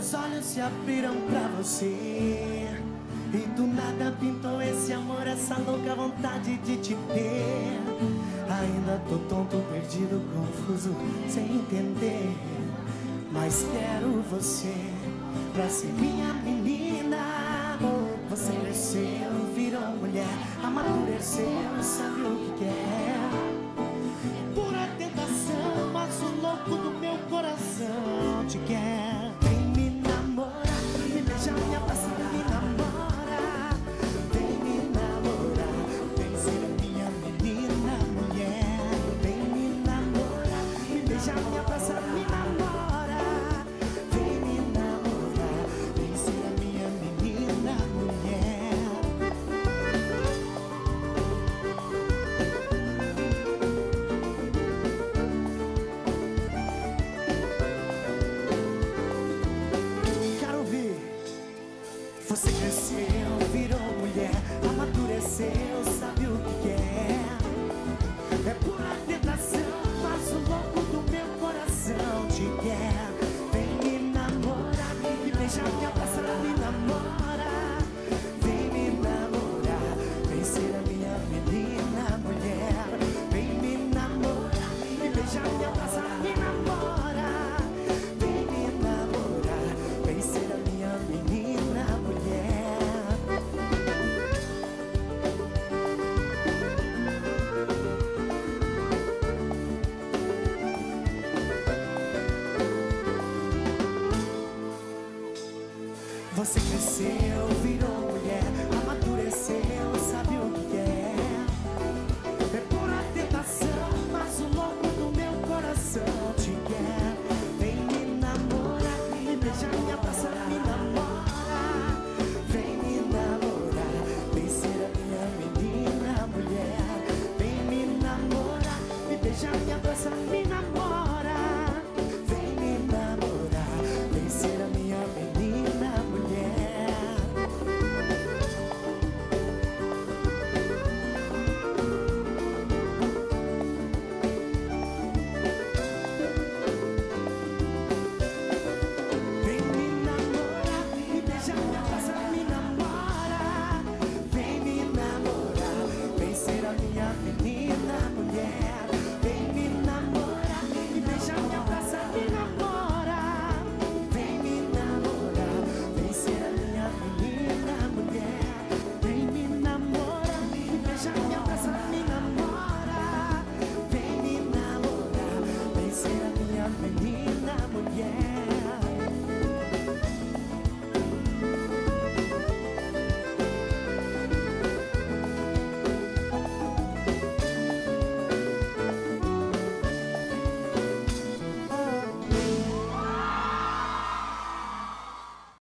Meus olhos se abriram pra você e do nada pintou esse amor, essa louca vontade de te ter. Ainda tô tonto, perdido, confuso, sem entender. Mas quero você pra ser minha menina. Você cresceu, virou mulher, amadureceu, sabe o que quer. Pura tentação, mas o louco do meu coração te quer. Vem me namorar, me beija, me abraça, me namora. Vem me namorar, vem ser minha menina, mulher. Vem me namorar, me beija, me abraça, me namora. Vem me namorar, vem ser a minha menina, mulher. Quero ouvir. Você cresceu, virou mulher, amadureceu, sabe o que quer. É pura tentação, mas o louco do meu coração te quer. Vem me namorar, me beija, me abraça, me namora. Vem me namorar, vem ser a minha menina, mulher. Vem me namorar, me beija, me abraça, me namora. Vem me namorar, vem ser a minha menina, mulher. Você cresceu, virou mulher,